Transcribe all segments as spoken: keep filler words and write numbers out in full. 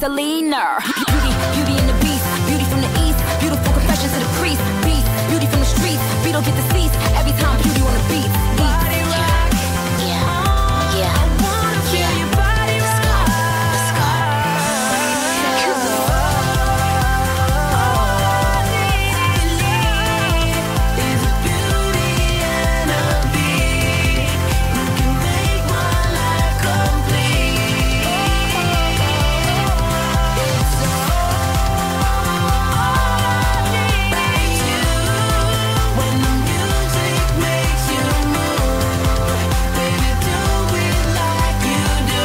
Selena. Beauty, beauty in the beast, beauty from the east, beautiful confessions of the priest, beast, beauty from the streets, beat don't get deceased, every time beauty on the beat. Body rock, yeah, yeah, I wanna feel your body rock. Let's go, let's go. Is a beauty and a beat, you can make my life complete. It's all I need you when the music makes you move. Baby, do it like you do.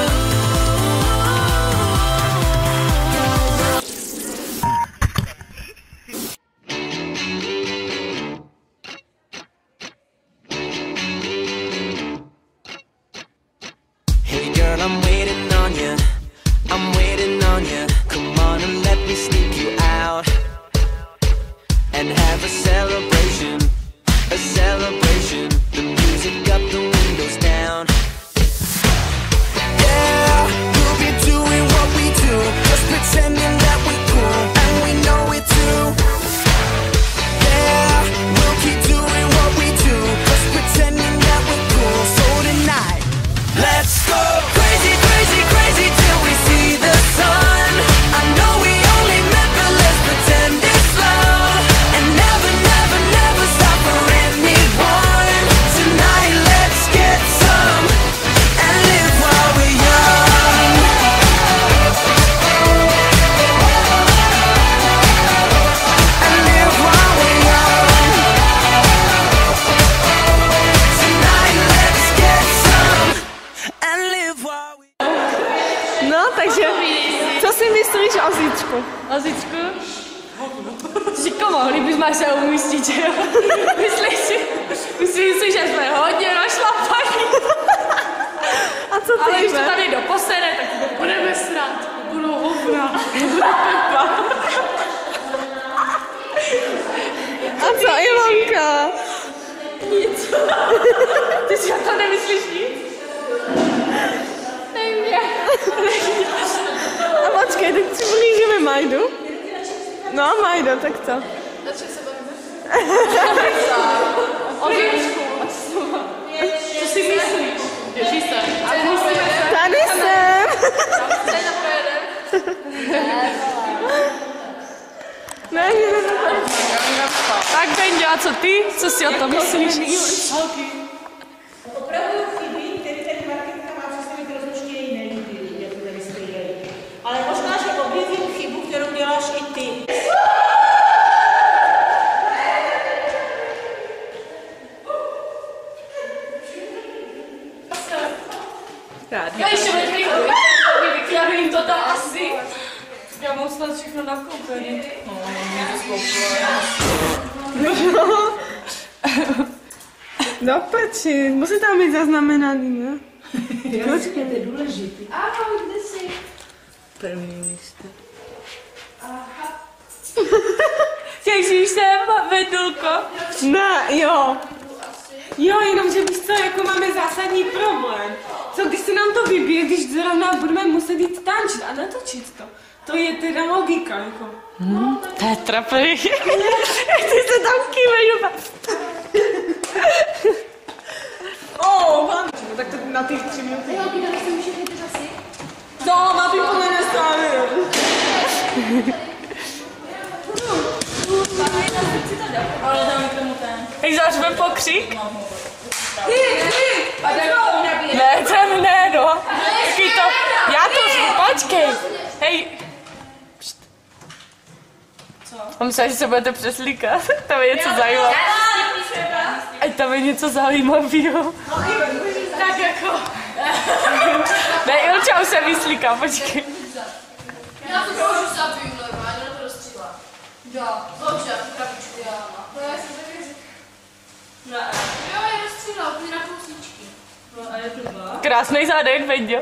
Hey girl, I'm waiting on you. I'm waiting on you. Come on and let me sneak you out and have a celebration, a celebration. The music up, the windows down. Yeah, we'll be doing what we do, just pretending that we're cool, and we know it too. Yeah, we'll keep doing what we do, just pretending that we're cool. So tonight, let's go crazy, crazy, crazy till we see the sun. I know we only met, but let's pretend it's love, and never, never, never stop for anyone. Tonight, let's get some and live while we're young. And live while we're young. Tonight, let's get some and live while we No, takže, co si myslíš o Zíčku? O Zíčku? Říko, mohli bychom se umístit, že jo? Myslíš si, myslím si, že jsme hodně našlapaní. A co ty Ale když to jme? tady doposede, tak to budeme srát. Budou hovna. Bude Pepa. A co Ilonka? Nic. Ty si na to nemyslíš nic? Nevím jak. A počkej, teď přiblížíme Majdu. No, Majdo, tak co? O Zíčku. Co si myslíš? Běží se. A musíme se. Tady jsem. Ne, ne, ne, ne. Tak Benďo, a co ty? Co si o tom myslíš? Opravdu chybí, který ten Markétka má představit rozlučně jiné lidi, jak to tady střídají. Ale možná, že objevím chybu, kterou děláš i ty. Já ještě vykládím to tam asi. Já mám snad všechno nakoupené. No peči, musí tam být zaznamenaný, ne? Počkej, to je důležitý. Ahoj, kde jsi? První místo. Těšíš se, Vedulko? Ne, jo. Jo, jenomže víš co, jako máme zásadní problém. Co když se nám to vybije, když zrovna budeme muset jít tančit a natočit to? To je teda logika, jako. Hmm, to je trapný. Ty se tam kývej, jo. Oh, pan. Tak to na těch tři minuty. Jo, ty tady si všechny ty časy. No, má ty podle nestavy. Ale dáme k tomu ten. Teď zařve pokřik. Hej, hej, Ne, ten ne, no. Taky to, já to, počkej. Hej. Pšt. Co? Mám se, že se budete přeslíkat. Tam je něco zajímavého. Ať tam je něco zajímavého. Tak jako. Ne, Ilča už se vyslíká, počkej. Já to můžu zabiju, normálně, na to rozstřílám. Jo, dobře, krabičku já mám. No já jsem taky řekl. Ne. Jo, je rozstřílal, ty na kousíčky. No a je to dva. Krásnej zádek, Venďo.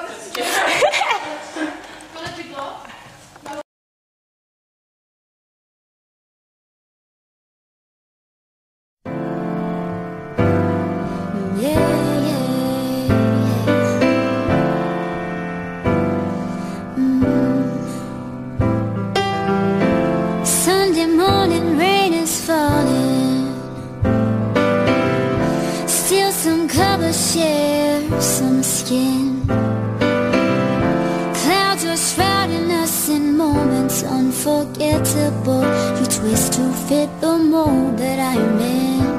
To nepyklo? ever share some skin. Clouds are shrouding us in moments unforgettable. You twist to fit the mold that I'm in.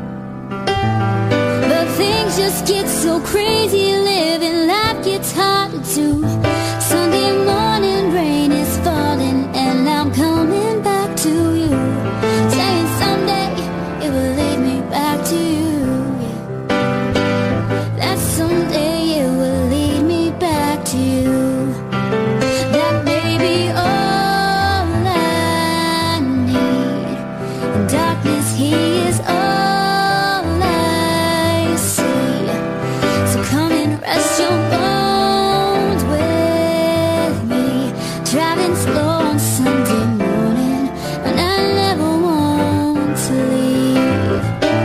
But things just get so crazy, living life gets hard to do. Sunday morning rain is falling and I'm coming back to you, saying someday it will lead me back to you, yeah. That someday it will lead me back to you. That may be all I need. In darkness he is all I see. So come and rest your bones with me, driving slow on Sunday morning, and I never want to leave.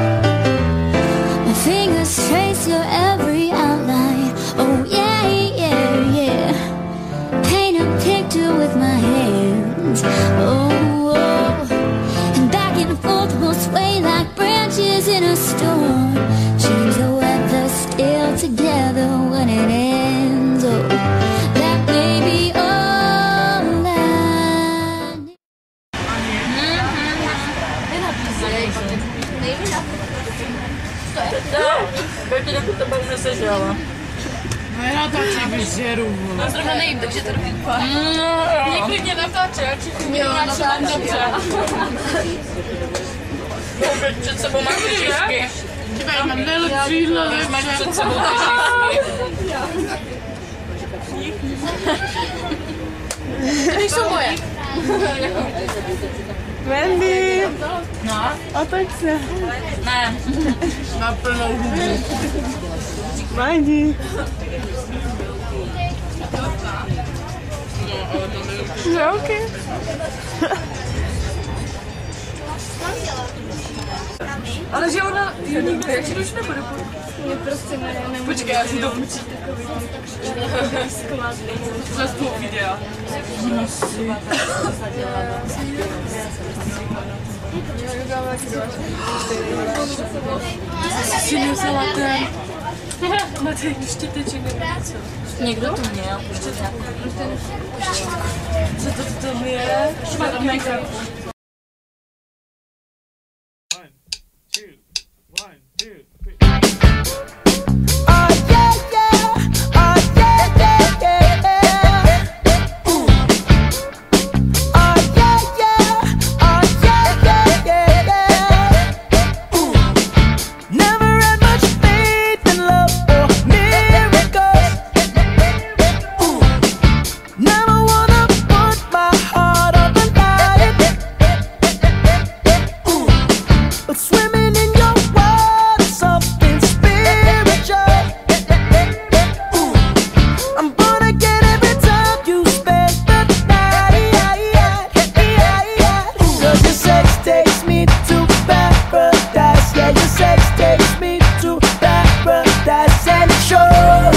My fingers trace your every outline. Oh yeah, yeah, yeah. Paint a picture with my hands. Oh, oh. And back and forth we'll sway like branches in a storm. Change the weather, still together when it ends. Oh, that may be all I need. Berti jako to pak nesežala. No já taky vyžeru. Já zrovna nejím, takže to robím pár. No jo. Klidně natáče, já ti Jo, natáčím dobře. Koupit před sebou máš kyžičky. Těba mám nejlepší hlad. Máš před sebou kyžičky. To nejsou moje. Wendy, No, otoč se. ne. Na plnou hubu. Wendy. No, ok. Ale že ona, jo, nikdo radši už nebude. Mě prostě ne, nemůžu. Počkej, já si to vůči. Zas toho videa. Si nevzala ten. Na ten štěteček nebo něco. Někdo to měl. Co to tam je? Make-up. One, two, one, two, three. Oh yeah, yeah. Oh yeah, yeah, yeah, yeah. Ooh. Oh yeah, yeah. Oh yeah, yeah, yeah, yeah. Ooh. Never had much faith in love or miracles. Ooh. Never wanna put my heart up and lie it. Ooh. But swimming in your water, something spiritual. Ooh. I'm born again every time you spend the night. Cause your sex takes me to paradise. Yeah, your sex takes me to paradise. And it shows.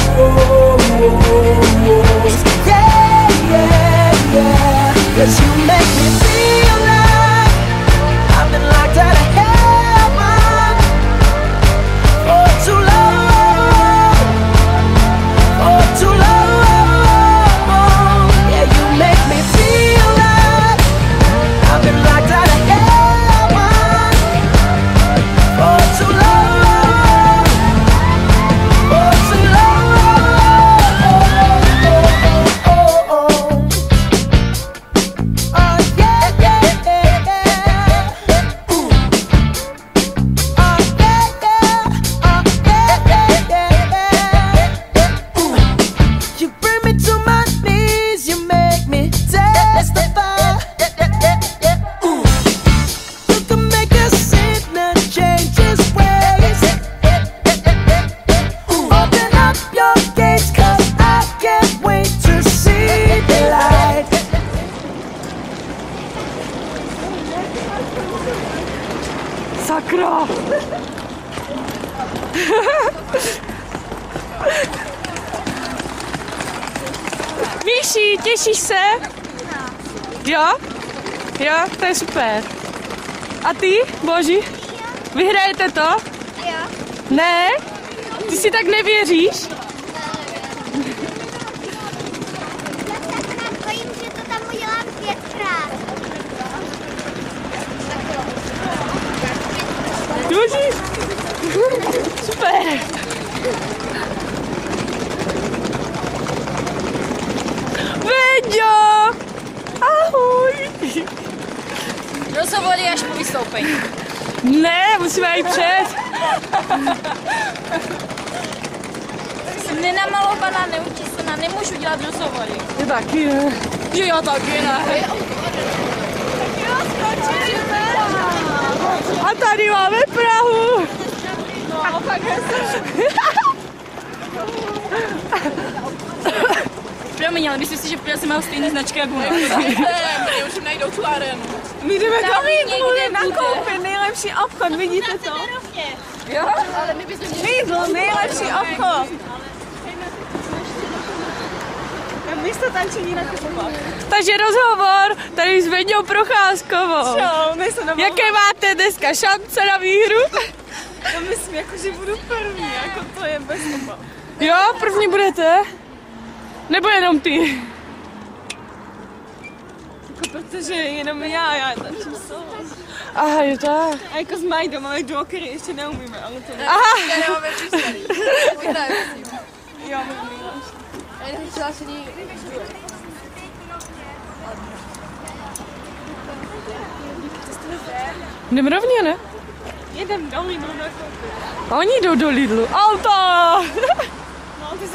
Yeah, yeah, yeah. Cause you make me feel like I've been locked out of heaven for too long, for too long. Yeah, you make me feel like I've been locked out of heaven for too long, for too long. Oh, oh, oh. Oh yeah, yeah, yeah, yeah. Ooh. Oh yeah, yeah. Oh yeah, yeah, yeah, yeah. Ooh. You bring me to my knees, you make me testify. Ooh. You can make a sinner change his ways. Ooh. Open up your gates, 'cause I can't wait to see the light. Sakra! Míši, těšíš se? Jo? Jo, to je super. A ty, Boži? Vyhrajete to? Jo. Ne? Ty si tak nevěříš? Bojím, že to tam udělám pětkrát. Můžeš? Super. Veďo! Ahoj! Rozhovory až po vystoupení. Ne, musíme jít před. Jsem nenamalovaná, neučesaná, nemůžu dělat rozhovory. Je taky ne. Jo, já taky ne. A tady máme Prahu. No, tak hezky. Promiň, ale myslím si, že já jsem mám stejný značky jako ona. Mě už najdou tu arenu. My jdeme do Tam Lidlu někde nakoupit, nejlepší obchod, vidíte to? Jo? Ale my bychom měli... Lidl, nejlepší obchod. A místo tančení na kupovat. Takže rozhovor tady s Veďou Procházkovou. Čau, my se domů. Jaké máte dneska šance na výhru? No myslím, jako, že budu první, jako to je bez obav. Jo, první budete? Nebo jenom ty? Jako protože jenom já, já tančím solo. Aha, je tak. A jako s Majdou máme duo, který ještě neumíme, ale to ne. Aha. Já nemáme přístarý. Vítaj, prosím. Jo, mám nejlepší. Já jenom přihlášený... Jdem rovně, ne? Jedem do Lidlu nakoupit. A oni jdou do Lidlu. Auto! No, ty jsou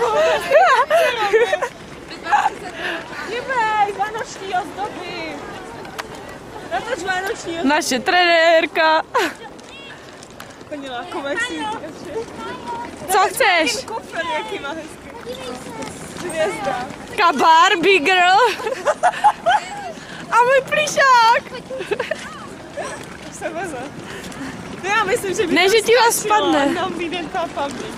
Jebej, vánoční ozdoby. Natoč vánoční ozdoby. Naše trenérka. Chodila, komerční. Co chceš? Kufr, jaký má hezký. Hvězda. Ka Barbie girl. A můj plišák. Se veze. No já myslím, že by Ne, tam že ti vás stačilo, spadne. a nám vyjde ta public.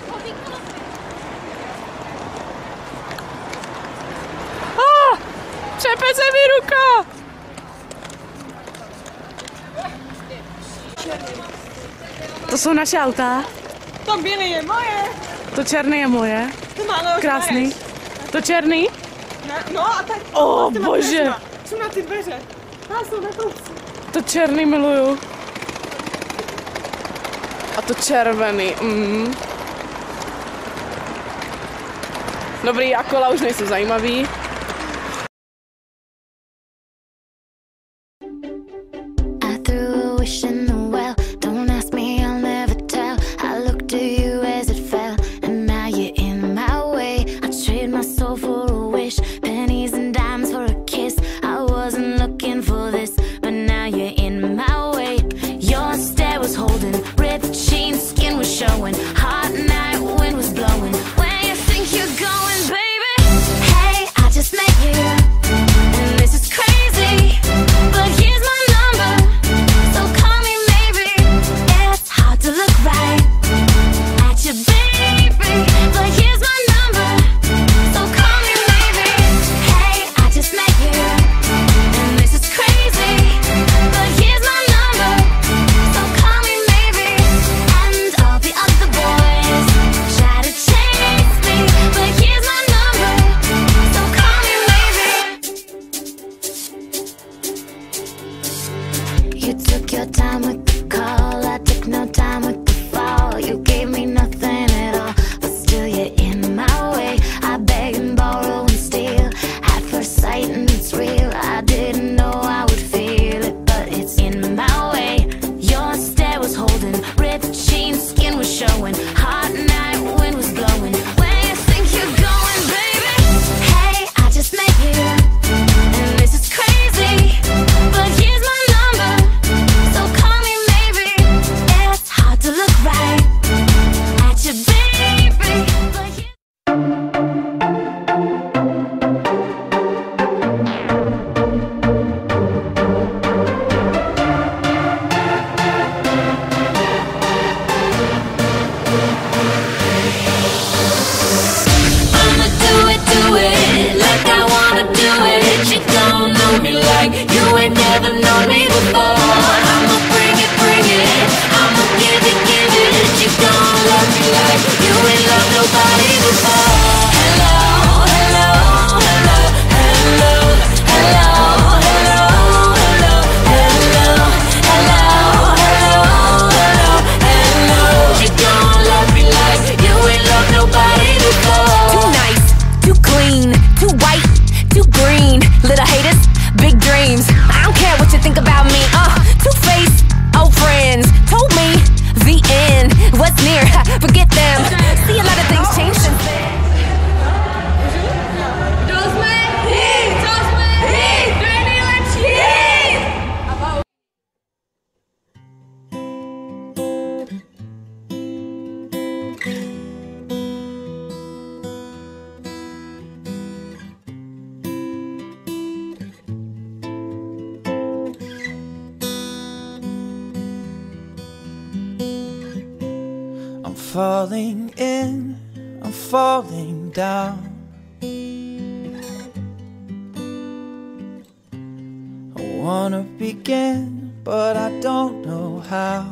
Ah, třepe se mi ruka. To jsou naše auta. To bílý je moje. To černý je moje. To málo Krásný. To černý? Ne, no a tak. O, ty má bože. dveřma. Jsou na ty dveře. Tam jsou na kousku. To černý miluju. A to červený. Mm. Dobrý, a kola už nejsou zajímavý. I threw a wish in the well. Don't ask me, I'll never tell. I looked to you as it fell, and now you're in my way. I trade my soul for a wish, pennies and dimes for a kiss. I wasn't looking for this, but now you're in my way. Your stare was holding, ripped jeans, skin was showing. Hot night, wind was blowing. Where you think you're going, baby? Hey, I just ain't loved nobody before. Hello, hello, hello, hello, hello, hello, hello, hello, hello, hello, hello. You don't love me like you ain't loved nobody before. Too nice, too clean, too white, too green. Little haters, big dreams. I don't care what you think about me. Uh, two-faced, old friends told me the end was near. Forget them. See, a lot of things change since then. I'm falling in, I'm falling down. I wanna begin, but I don't know how.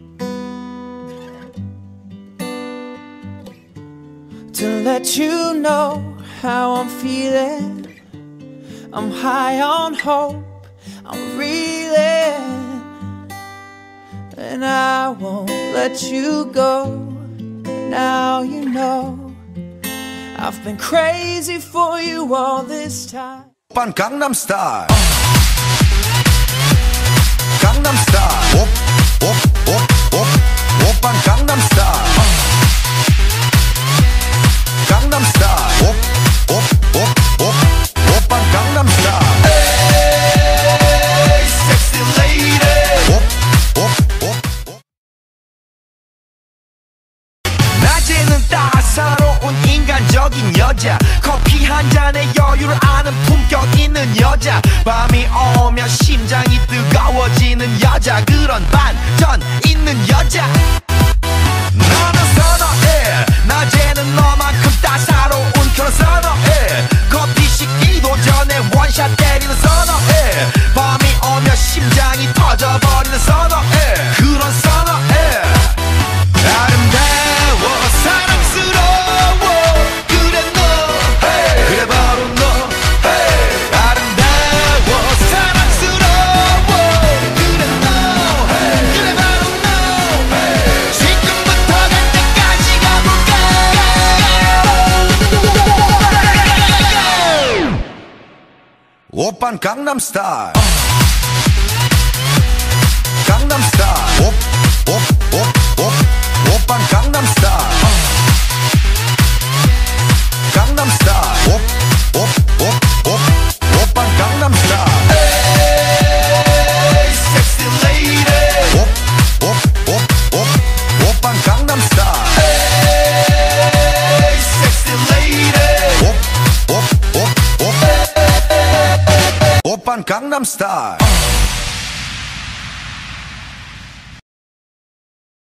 To let you know how I'm feeling, I'm high on hope, I'm reeling. And I won't let you go. Now you know I've been crazy for you all this time. 오빤 강남 스타일. 강남 스타일. 오오오오 오빤 강남 스타일. 강남 스타일. 오오오오 오빤 강남 스타일. Hey, sexy lady. 낮에는 따사로운 인간적인 여자, 커피 한 잔에 여유를 아는 품격 있는 여자, 밤이 오면 심장이 뜨거워지는 여자, 그런 반전 있는 여자. 너는 선어해, 낮에는 너만큼 따사로운 그런 선어해. 커피 식기도 전에 원샷 때리는 선어해. 밤이 오면 심장이 터져버리는 선어해. 그런 선어해. 아름다워 사랑스러워 그래 너 hey. 그래 바로 너 hey. 아름다워 사랑스러워 그래 너 hey. 그래 바로 너 hey. 지금부터 갈 때까지 가볼까. 오빤 강남 스타일. 강남 스타일. 오오오오 오빤 강남 스타일. 강남 스타일. 오오오오 오빤 강남 스타일. Hey, sexy lady. 오오오오 오빤 강남 스타일. Hey, sexy lady. 오오오오 오빤 강남 스타일.